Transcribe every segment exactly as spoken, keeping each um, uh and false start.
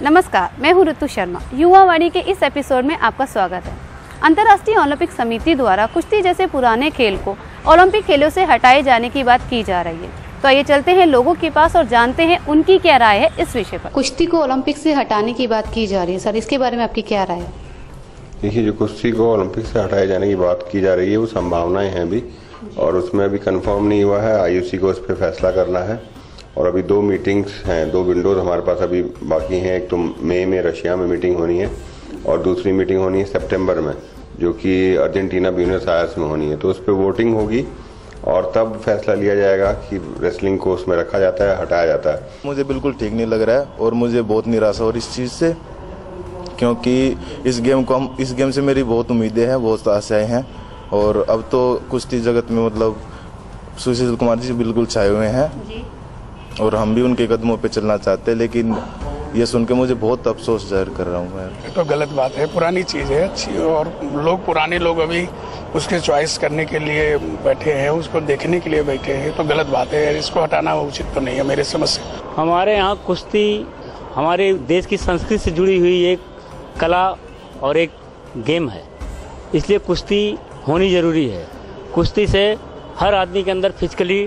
नमस्कार, मैं हूँ ऋतु शर्मा। युवा वाणी के इस एपिसोड में आपका स्वागत है। अंतर्राष्ट्रीय ओलंपिक समिति द्वारा कुश्ती जैसे पुराने खेल को ओलंपिक खेलों से हटाए जाने की बात की जा रही है। तो आइए चलते हैं लोगों के पास और जानते हैं उनकी क्या राय है इस विषय पर। कुश्ती को ओलंपिक से हटाने की बात की जा रही है, सर इसके बारे में आपकी क्या राय है? देखिए, जो कुश्ती को ओलंपिक से हटाए जाने की बात की जा रही है वो संभावनाएं हैं अभी, और उसमें अभी कंफर्म नहीं हुआ है। आईओसी को उस पर फैसला करना है और अभी दो मीटिंग्स हैं, दो विंडोज हमारे पास अभी बाकी हैं। एक तो मई में रशिया में मीटिंग होनी है और दूसरी मीटिंग होनी है सितंबर में, जो कि अर्जेंटीना ब्यूनस आयर्स में होनी है। तो उस पर वोटिंग होगी और तब फैसला लिया जाएगा कि रेसलिंग को उसमें रखा जाता है, हटाया जाता है। मुझे बिल्कुल ठीक नहीं लग रहा है और मुझे बहुत निराशा हो रही इस चीज़ से, क्योंकि इस गेम को हम इस गेम से मेरी बहुत उम्मीदें हैं, बहुत आशाएं हैं। और अब तो कुश्ती जगत में मतलब सुशील कुमार जी बिल्कुल छाए हुए हैं और हम भी उनके कदमों पे चलना चाहते हैं, लेकिन ये सुन के मुझे बहुत अफसोस जाहिर कर रहा हूँ मैं। ये तो गलत बात है, पुरानी चीज़ है अच्छी, और लोग पुराने लोग अभी उसके चॉइस करने के लिए बैठे हैं, उसको देखने के लिए बैठे हैं, तो गलत बात है। इसको हटाना उचित तो नहीं है मेरे समझ से। हमारे यहाँ कुश्ती हमारे देश की संस्कृति से जुड़ी हुई एक कला और एक गेम है, इसलिए कुश्ती होनी जरूरी है। कुश्ती से हर आदमी के अंदर फिजिकली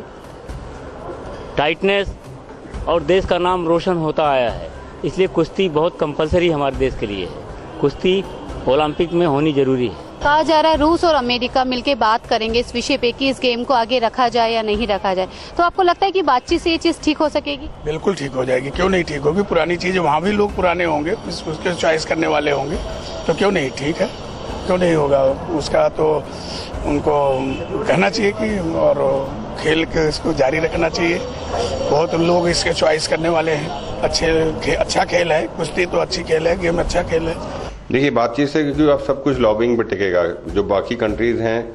टाइटनेस और देश का नाम रोशन होता आया है, इसलिए कुश्ती बहुत कंपलसरी हमारे देश के लिए है। कुश्ती ओलंपिक में होनी जरूरी है। कहा जा रहा है रूस और अमेरिका मिलकर बात करेंगे इस विषय पे कि इस गेम को आगे रखा जाए या नहीं रखा जाए। तो आपको लगता है कि बातचीत से ये चीज ठीक हो सकेगी? बिल्कुल ठीक हो जाएगी, क्यों नहीं ठीक होगी। पुरानी चीज, वहाँ भी लोग पुराने होंगे, उसके चॉइस करने वाले होंगे, तो क्यों नहीं ठीक है, क्यों नहीं होगा। उसका तो उनको कहना चाहिए कि और खेल के इसको जारी रखना चाहिए। बहुत लोग इसके चॉइस करने वाले हैं। अच्छे खे, अच्छा खेल है कुश्ती, तो अच्छी खेल है, गेम अच्छा खेल है। देखिए, बातचीत से क्योंकि अब सब कुछ लॉबिंग पे टिकेगा। जो बाकी कंट्रीज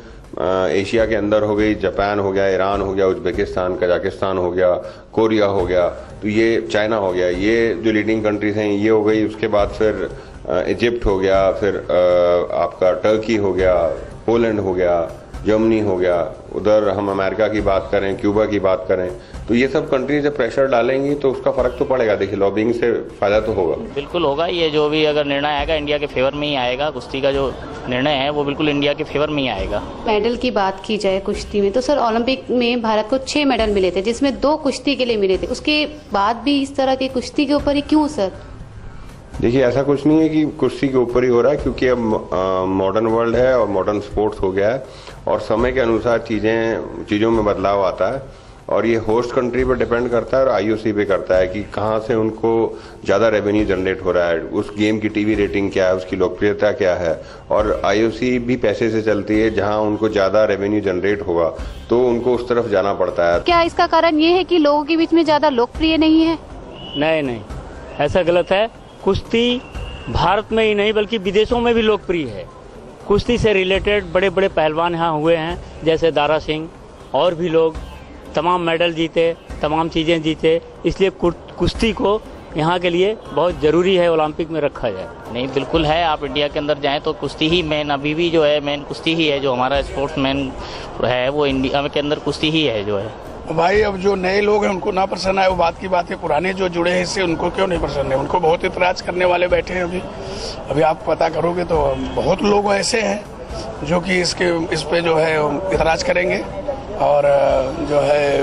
हैं एशिया के अंदर हो गई, जापान हो गया, ईरान हो गया, उज्बेकिस्तान, कजाकिस्तान हो गया, कोरिया हो गया, तो ये चाइना हो गया, ये जो लीडिंग कंट्रीज हैं ये हो गई। उसके बाद फिर इजिप्ट हो गया, फिर आपका टर्की हो गया, पोलैंड हो गया, जर्मनी हो गया। उधर हम अमेरिका की बात करें, क्यूबा की बात करें, तो ये सब कंट्रीज जब प्रेशर डालेंगी तो उसका फर्क तो पड़ेगा। देखिए, लॉबिंग से फायदा तो होगा। बिल्कुल होगा। ये जो भी अगर निर्णय आएगा इंडिया के फेवर में ही आएगा। कुश्ती का जो निर्णय है वो बिल्कुल इंडिया के फेवर में ही आएगा। मेडल की बात की जाए कुश्ती में, तो सर ओलंपिक में भारत को छह मेडल मिले थे, जिसमें दो कुश्ती के लिए मिले थे। उसके बाद भी इस तरह की कुश्ती के ऊपर ही क्यों सर? देखिए, ऐसा कुछ नहीं है कि कुश्ती के ऊपर ही हो रहा है, क्योंकि अब मॉडर्न वर्ल्ड है और मॉडर्न स्पोर्ट्स हो गया है और समय के अनुसार चीजें चीजों में बदलाव आता है। और ये होस्ट कंट्री पर डिपेंड करता है और आईओसी पे करता है कि कहाँ से उनको ज्यादा रेवेन्यू जनरेट हो रहा है, उस गेम की टीवी रेटिंग क्या है, उसकी लोकप्रियता क्या है। और आईओसी भी पैसे से चलती है, जहाँ उनको ज्यादा रेवेन्यू जनरेट होगा तो उनको उस तरफ जाना पड़ता है। क्या इसका कारण ये है कि लोगों के बीच में ज्यादा लोकप्रिय नहीं है? नहीं नहीं, ऐसा गलत है। कुश्ती भारत में ही नहीं बल्कि विदेशों में भी लोकप्रिय है। कुश्ती से रिलेटेड बड़े बड़े पहलवान यहाँ हुए हैं, जैसे दारा सिंह, और भी लोग तमाम मेडल जीते, तमाम चीज़ें जीते। इसलिए कुश्ती को यहाँ के लिए बहुत ज़रूरी है ओलंपिक में रखा जाए। नहीं, बिल्कुल है। आप इंडिया के अंदर जाएं तो कुश्ती ही मेन, अभी भी जो है मेन कुश्ती ही है। जो हमारा स्पोर्ट्स मैन है वो इंडिया के अंदर कुश्ती ही है जो है। भाई, अब जो नए लोग हैं उनको ना पसंद आए वो बात की बात है, पुराने जो जुड़े हैं इससे उनको क्यों नहीं पसंद है। उनको बहुत इतराज करने वाले बैठे हैं अभी। अभी आप पता करोगे तो बहुत लोग ऐसे हैं जो कि इसके इस पे जो है इतराज करेंगे और जो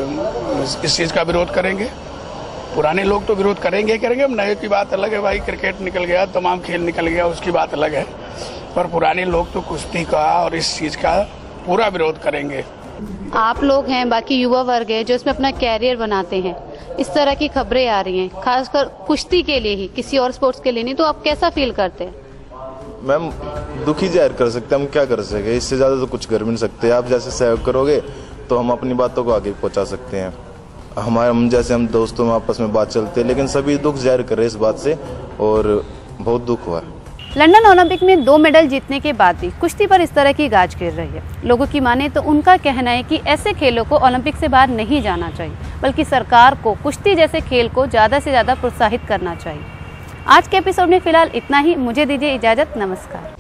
है इस चीज़ का विरोध करेंगे। पुराने लोग तो विरोध करेंगे करेंगे, अब नए की बात अलग है। भाई, क्रिकेट निकल गया, तमाम खेल निकल गया, उसकी बात अलग है। पर पुराने लोग तो कुश्ती का और इस चीज़ का पूरा विरोध करेंगे। आप लोग हैं, बाकी युवा वर्ग है जो इसमें अपना कैरियर बनाते हैं, इस तरह की खबरें आ रही हैं, खासकर कुश्ती के लिए ही, किसी और स्पोर्ट्स के लिए नहीं, तो आप कैसा फील करते हैं? मैम, दुखी जाहिर कर सकते हैं, हम क्या कर सके, इससे ज्यादा तो कुछ कर भी नहीं सकते। आप जैसे सहयोग करोगे तो हम अपनी बातों को आगे पहुंचा सकते हैं। हमारे हम जैसे हम दोस्तों में आपस में बात चलते हैं, लेकिन सभी दुख जाहिर कर रहे हैं इस बात से और बहुत दुख हुआ है। लंदन ओलंपिक में दो मेडल जीतने के बाद भी कुश्ती पर इस तरह की गाज गिर रही है। लोगों की माने तो उनका कहना है कि ऐसे खेलों को ओलंपिक से बाहर नहीं जाना चाहिए, बल्कि सरकार को कुश्ती जैसे खेल को ज़्यादा से ज़्यादा प्रोत्साहित करना चाहिए। आज के एपिसोड में फिलहाल इतना ही। मुझे दीजिए इजाज़त। नमस्कार।